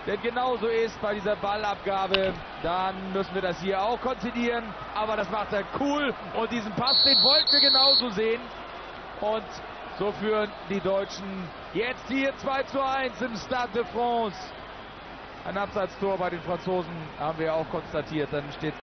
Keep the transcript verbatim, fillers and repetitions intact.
denn genauso ist bei dieser Ballabgabe, dann müssen wir das hier auch konzidieren, aber das macht er cool und diesen Pass, den wollten wir genauso sehen und so führen die Deutschen jetzt hier zwei zu eins im Stade de France. Ein Abseitstor bei den Franzosen haben wir auch konstatiert, dann steht